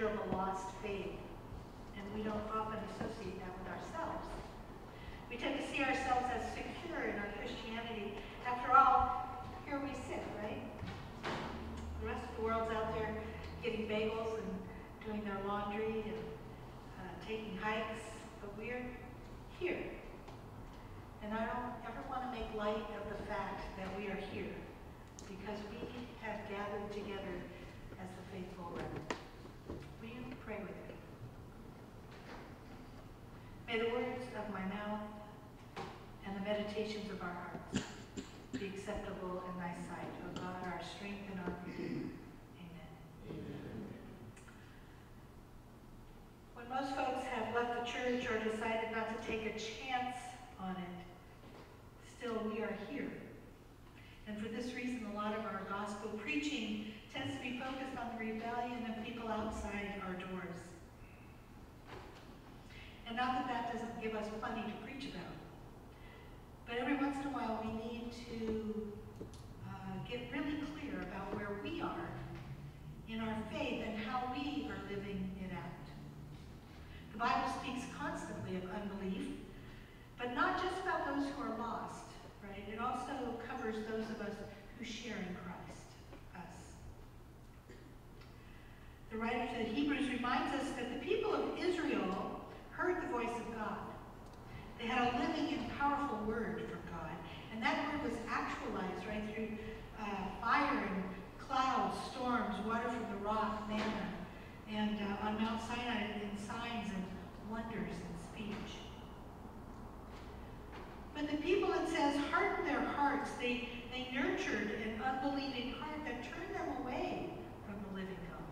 picture of a lost faith, and we don't often associate that with ourselves. We tend to see ourselves as secure in our Christianity. After all, here we sit, right? The rest of the world's out there getting bagels and doing their laundry and taking hikes, but we're here. And I don't ever want to make light of the fact that we are here, because we have gathered together as the faithful remnant. Will you pray with me? May the words of my mouth and the meditations of our hearts be acceptable in thy sight, O God, our strength and our Redeemer. Amen. Amen. When most folks have left the church or decided not to take a chance on it, still we are here. And for this reason, a lot of our gospel preaching tends to be focused on the rebellion of people outside our doors. And not that that doesn't give us plenty to preach about, but every once in a while we need to get really clear about where we are in our faith and how we are living it out. The Bible speaks constantly of unbelief, but not just about those who are lost, right? It also covers those of us who share in Christ, us. The writer to the Hebrews reminds us that the people of Israel heard the voice of God. They had a living and powerful word from God, and that word was actualized right through fire and clouds, storms, water from the rock, manna, and on Mount Sinai in signs and wonders and speech. But the people, it says, hardened their hearts. They nurtured an unbelieving heart that turned them away from the living God.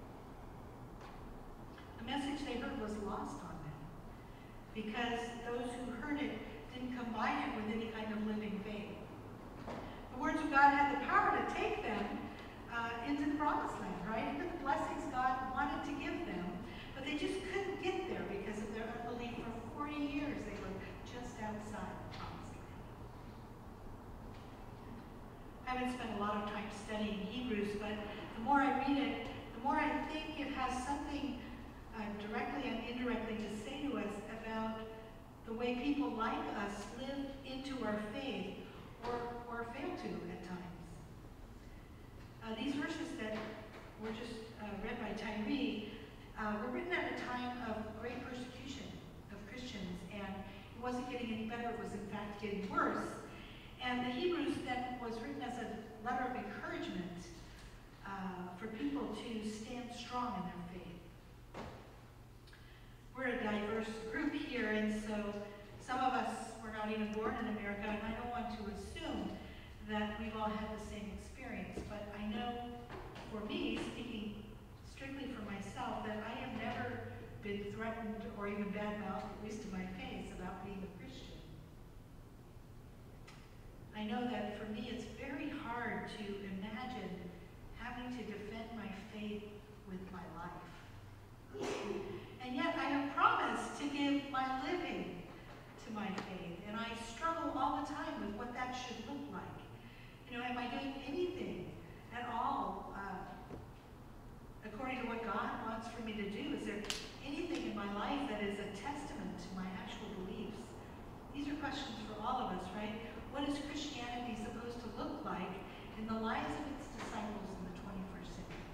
The message they heard was lost on them, because those who heard it didn't combine it with any kind of living faith. The words of God had the power to take them into the promised land, right? Into the blessings God wanted to give them, but they just couldn't get there because of their unbelief. For 40 years, they were just outside the promised land. I haven't spent a lot of time studying Hebrews, but the more I read it, the more I think it has something directly and indirectly to say to us about the way people like us live into our faith or fail to at times. These verses that were just read by Tyree were written at a time of great persecution of Christians, and it wasn't getting any better, it was in fact getting worse. And the Hebrews then was written as a letter of encouragement for people to stand strong in their faith. We're a diverse group here, and so some of us were not even born in America, and I don't want to assume that we've all had the same experience, but I know for me, speaking strictly for myself, that I have never been threatened or even bad-mouthed, at least to my face, about being a Christian. I know that for me it's very hard to imagine having to defend my faith with my life. And yet I have promised to give my living to my faith, and I struggle all the time with what that should look like. You know, am I doing anything at all according to what God wants for me to do? Is there anything in my life that is a testament to my actual beliefs? These are questions for all of us, right? What is Christianity supposed to look like in the lives of its disciples in the 21st century?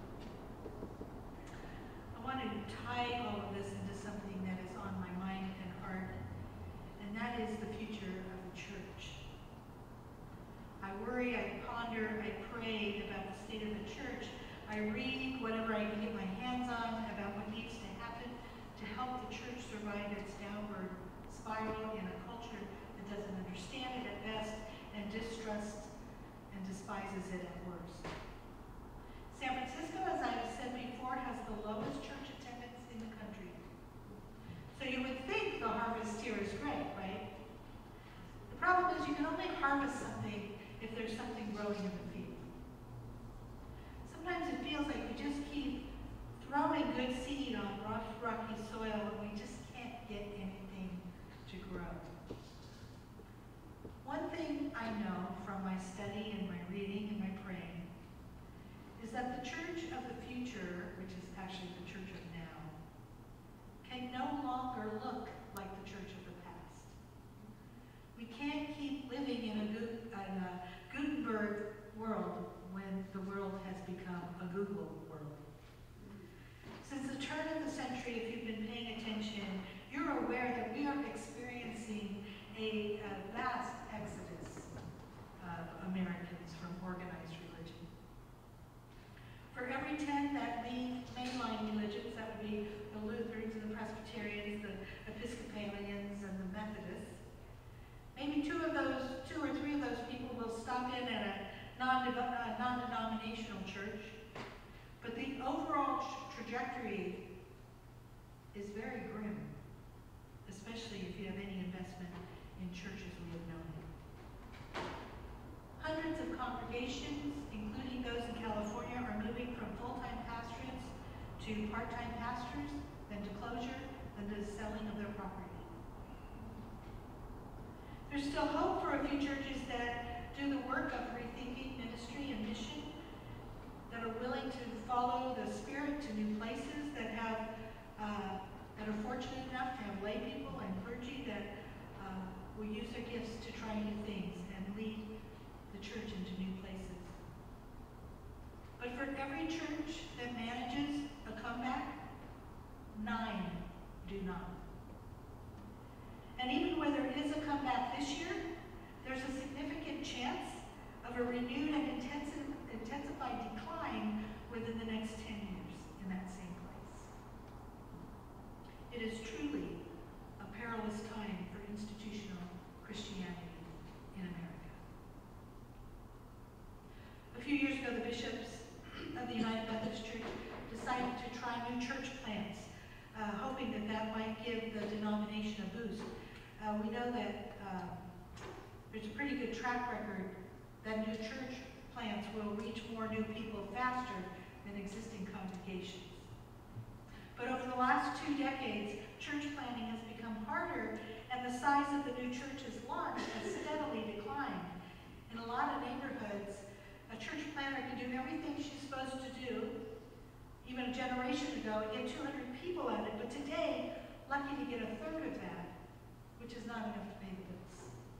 I want to tie all of this into something that is on my mind and heart, and that is the future of the church. I worry, I ponder, I pray about the state of the church. I read whatever I can get my hands on about what needs to happen to help the church survive its downward spiral in a culture that doesn't understand it at best and distrusts and despises it at worst. San Francisco, as I've said before, has the lowest church attendance in the country. So you would think the harvest here is great, right? The problem is you can only harvest something if there's something growing in the field. Sometimes it feels like we just keep throwing good seed on rough, rocky soil and we just can't get anything to grow. One thing I know from my study and my reading and my praying is that the church of the future, which is actually the look like the church of the past. We can't keep living in a Gutenberg world when the world has become a Google world. Since the turn of the century, if you've been paying attention, you're aware that we are experiencing a vast exodus of Americans from organized religion. For every 10 that leave mainline religions, that would be the Lutherans and the Presbyterians, the Episcopalians and the Methodists, maybe two or three of those people will stop in at a non-denominational church, but the overall trajectory is very grim, especially if you have any investment in churches we have known. Hundreds of congregations, including those in California, are moving from full-time pastorates to part-time pastors, then to closure, then to the selling of their property. There's still hope for a few churches that do the work of rethinking ministry and mission, that are willing to follow the Spirit to new places, that are fortunate enough to have lay people and clergy that will use their gifts to try new things and lead the church into new places. But for every church that manages a comeback, 9 do not. And even when there is a comeback this year, there's a significant chance of a renewed and intensified decline within the next 10 years in that same place. It is truly a perilous time for institutional Christianity in America. A few years ago, the bishops of the United Methodist Church decided to try new church plants, hoping that that might give the denomination a boost. We know that there's a pretty good track record that new church plants will reach more new people faster than existing congregations. But over the last 2 decades, church planting has become harder, and the size of the new churches launched has steadily declined. In a lot of neighborhoods, a church planter can do everything she's supposed to do, even a generation ago, and get 200 people at it, but today, lucky to get a third of that, which is not enough to pay the bills.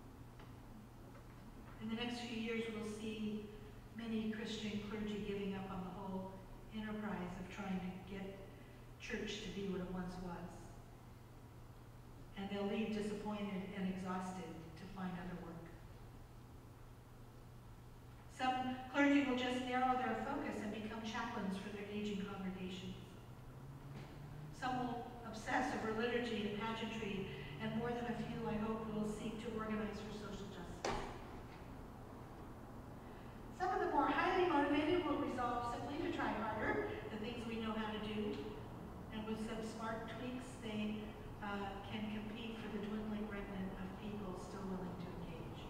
In the next few years, we'll see many Christian clergy giving up on the whole enterprise of trying to get church to be what it once was. And they'll leave disappointed and exhausted to find other work. Some clergy will just narrow their focus and become chaplains for their aging congregations. Some will obsess over liturgy and pageantry, and more than a few, I hope, will seek to organize for social justice. Some of the more highly motivated will resolve simply to try harder, the things we know how to do, and with some smart tweaks, they can compete for the dwindling remnant of people still willing to engage.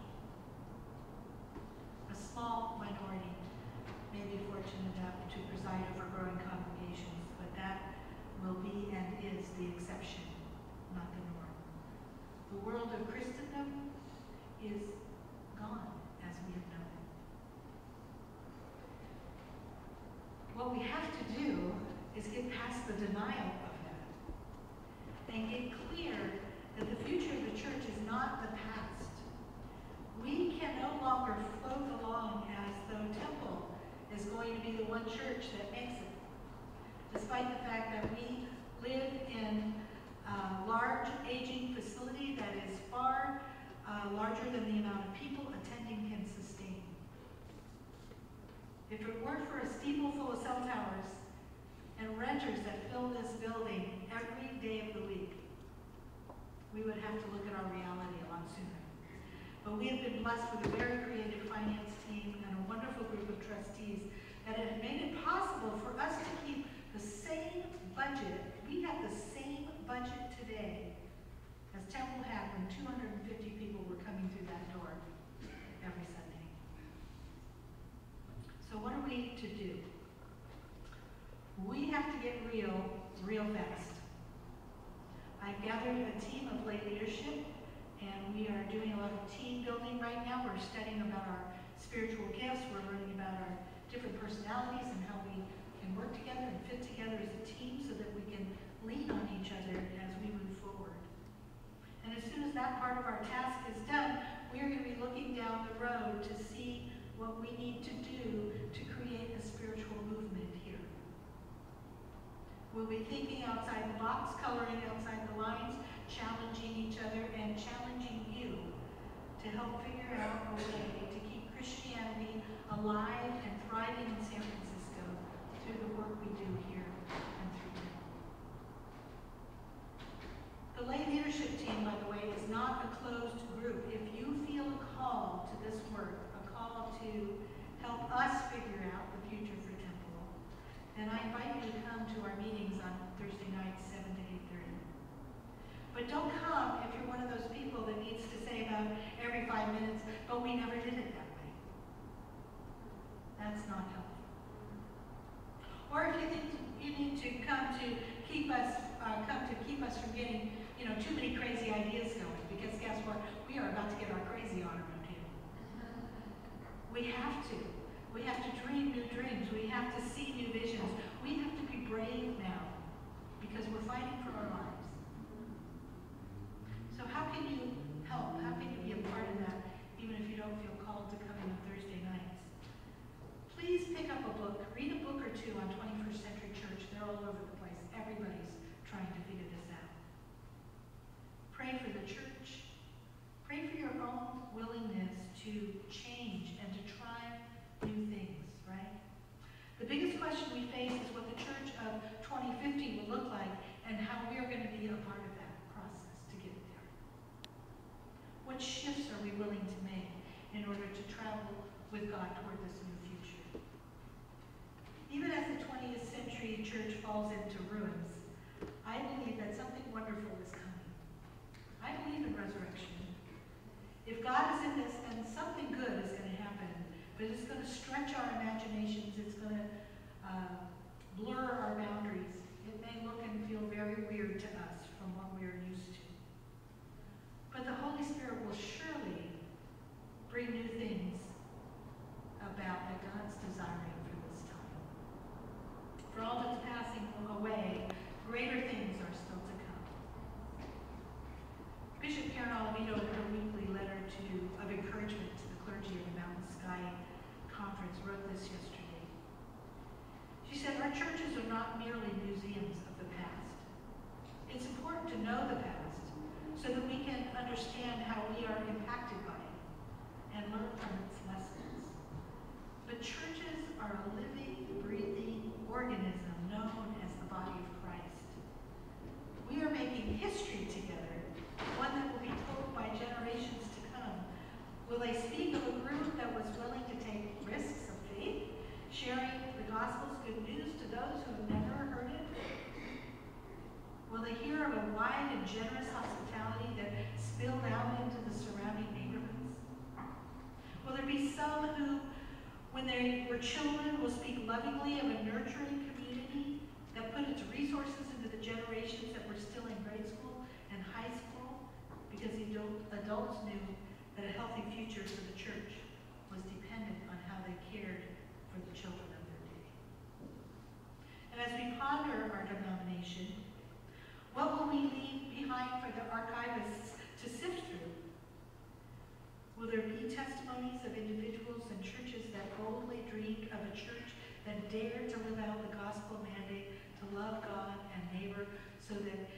A small minority may be fortunate enough to preside over growing congregations, but that will be and is the exception, not the norm. The world of Christendom is gone as we have known it. What we have to do is get past the denial of that and get clear that the future of the church is not the past. We can no longer float along as though Temple is going to be the one church that makes it, despite the fact that we live in a large aging facility that is far larger than the amount of people attending can sustain. If it weren't for a steeple full of cell towers and renters that fill this building every day of the week, we would have to look at our reality a lot sooner. But we have been blessed with a very creative finance team and a wonderful group of trustees that have made it possible for us to keep the same budget. We have the same budget today as Temple had when 250 people were coming through that door every Sunday. So what are we to do? We have to get real fast. I've gathered a team of lay leadership, and we are doing a lot of team building right now. We're studying about our spiritual gifts. We're learning about our different personalities and how we can work together and fit together as a team so that we can lean on each other as we move forward. box, coloring outside the lines, challenging each other, and challenging you to help figure out a way to keep Christianity alive and thriving in San Francisco through the work we do here and through them. The lay leadership team, by the way, is not a closed group. If you feel a call to this work, a call to help us figure out the future for Temple, then I invite you to come to our meetings on Thursday nights, 7 to 8:30. But don't come if you're one of those people that needs to say about every 5 minutes, but we never did it that way. That's not helpful. Or if you think you need to come to keep us from getting, too many crazy ideas going, because guess what? We are about to get our crazy on around here. We have to. We have to dream new dreams. We have to see new visions. We have to be brave now, because we're fighting for our lives. So how can you help? How can you be a part of that, even if you don't feel called to come in on Thursday nights? Please pick up a book. Read a book or two on 21st century church. They're all over the place. Everybody's trying to figure this out. Pray for the church. Pray for your own willingness to change and to try new things, right? The biggest question we face is what the church of 2050 will look like and how we are going to be a part of that process to get there. What shifts are we willing to make in order to travel with God toward this new future? Even as the 20th century church falls into ruins, I believe that something wonderful is coming. I believe in resurrection. If God is in this, then something good is going to happen, but it's going to stretch our imaginations. It's going to blur our boundaries. It may look and feel very weird to us from what we are used to. But the Holy Spirit will surely bring new things about that God's desiring for this time. For all that's passing away, greater things are still to come. Bishop Karen Olavito, in her weekly letter of encouragement to the clergy of the Mountain Sky Conference, wrote this yesterday. She said, "Our churches are not merely museums of the past. It's important to know the past so that we can understand how we are impacted by it and learn from its lessons. But churches are a living, breathing organism known as the body of Christ. We are making history together, one that will be told by generations to come. Will they speak of a group that was willing to take risks of faith, sharing the gospel's good news to those who have never heard it? Will they hear of a wide and generous hospitality that spilled out into the surrounding neighborhoods? Will there be some who, when they were children, will speak lovingly of a nurturing community that put its resources into the generations that were still in grade school and high school, because the adults knew that a healthy future for the church was dependent on how they cared for the children of their day? And as we ponder our denomination, what will we leave behind for the archivists to sift through? Will there be testimonies of individuals and churches that boldly dreamed of a church that dared to live out the gospel mandate to love God and neighbor so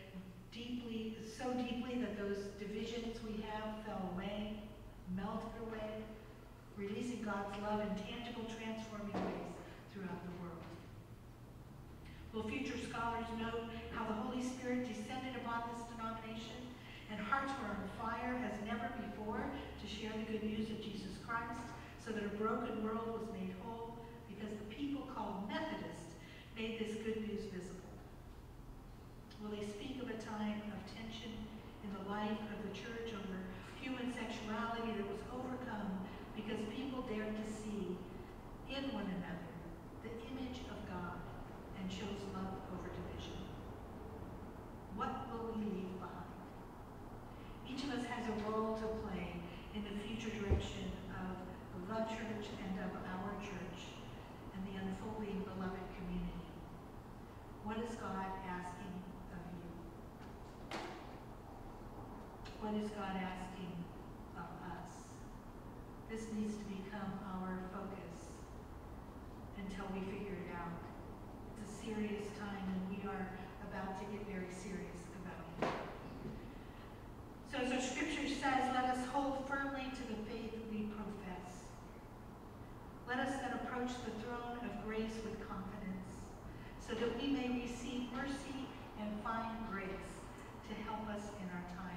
deeply that those divisions we have fell away, melted away, releasing God's love in tangible, transforming ways throughout the world? Will future scholars note how the Holy Spirit descended upon this denomination and hearts were on fire as never before to share the good news of Jesus Christ so that a broken world was made whole because the people called Methodists made this good news visible? Will they speak of a time of tension in the life of the church over human sexuality that was overcome because people dared to see in one another the image of God and chose love over division? What will we leave behind? Each of us has a role to play in the future direction of the church and of our church and the unfolding beloved community. What is God asking of you? What is God asking of us? This needs to become our focus until we figure it out. It's a serious time, and we are about to to get very serious about it. So as our scripture says, let us hold firmly to the faith we profess. Let us then approach the throne of grace with confidence, so that we may receive mercy and find grace to help us in our time